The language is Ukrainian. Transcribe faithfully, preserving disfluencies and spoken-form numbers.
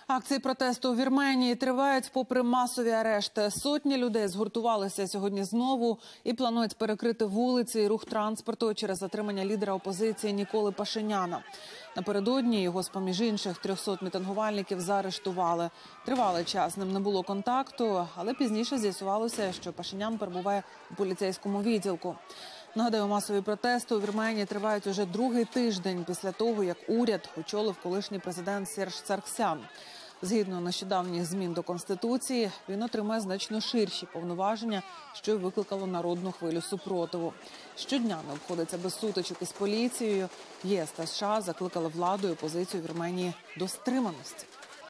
Акції протесту у Вірменії тривають попри масові арешти. Сотні людей згуртувалися сьогодні знову і планують перекрити вулиці і рух транспорту через затримання лідера опозиції Ніколи Пашиняна. Напередодні його, з-поміж інших трьохсот мітингувальників, заарештували. Тривалий час з ним не було контакту, але пізніше з'ясувалося, що Пашинян перебуває у поліцейському відділку. Нагадаю, масові протести у Вірменії тривають уже другий тиждень після того, як уряд очолив колишній президент Серж Саргсян. Згідно нещодавніх змін до Конституції, він отримає значно ширші повноваження, що й викликало народну хвилю супротиву. Щодня не обходиться без сутичок із поліцією. ЄС та США закликали владу і опозицію Вірменії до стриманості.